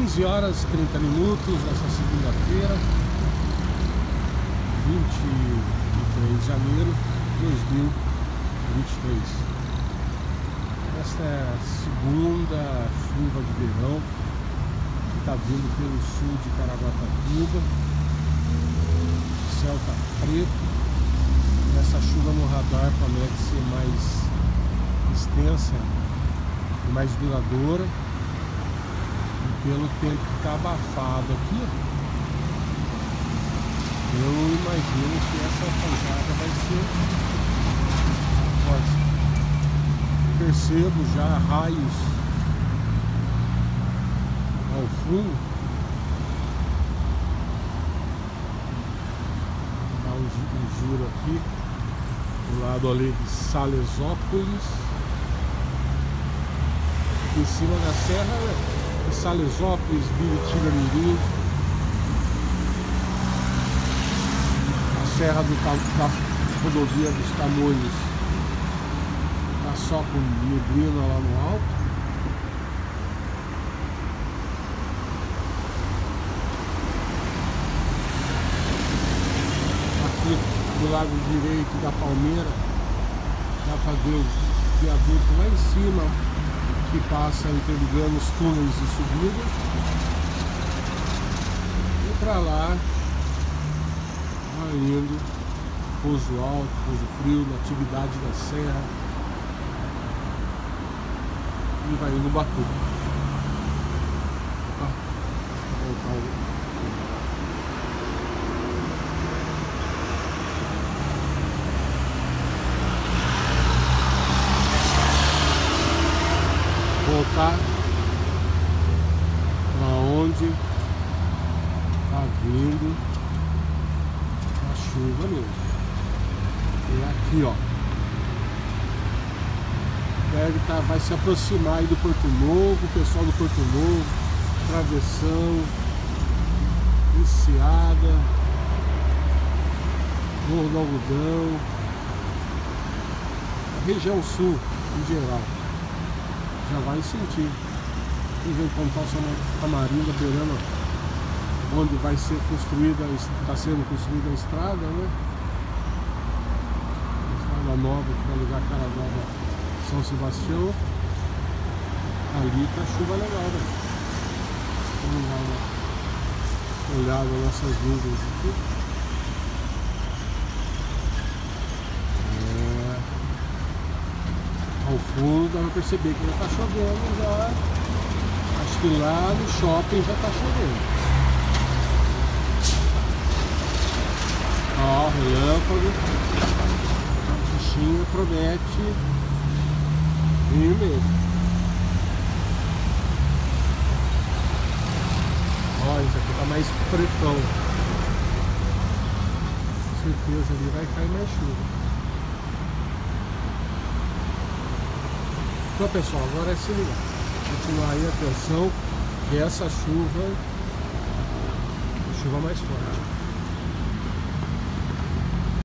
15 horas e 30 minutos nessa segunda-feira, 23 de janeiro de 2023. Esta é a segunda chuva de verão que está vindo pelo sul de Caraguatatuba. O céu está preto. Essa chuva no radar promete ser mais extensa e mais duradoura. E pelo tempo que está abafado aqui, eu imagino que essa pancada vai ser forte. Percebo já raios ao fundo. Vou dar um giro aqui do lado ali de Salesópolis, em cima da serra de Salesópolis, Biritiba-Mirim, a serra da rodovia dos Tamoios tá só com neblina lá no alto. Aqui do lado direito da palmeira dá para ver o viaduto lá em cima, que passa interligando os túneis de subida. E para lá vai indo Pouso Alto, Pouso Frio, Natividade da Serra, e vai indo Ubatuba. Vou voltar voltar para onde está vindo a chuva mesmo. É aqui, ó. Vai se aproximar aí do Porto Novo, o pessoal do Porto Novo, Travessão, Enseada, Morro do Algodão, a região sul em geral. Já vai sentir. Vamos ver como está o Tamarindo, beirando onde vai ser construída, está sendo construída a estrada, né? A estrada nova que vai ligar Caraguá a São Sebastião. Ali tá chuva legal, né? Vamos dar uma olhada nessas nuvens aqui. Ao fundo dá pra perceber que já tá chovendo já. Acho que lá no shopping já tá chovendo. Ó, relâmpago. A bichinha promete vir mesmo. Ó, isso aqui tá mais pretão. Com certeza ali vai cair mais chuva. Então, pessoal, agora é se ligar, continuar aí, atenção, que essa chuva é chuva mais forte.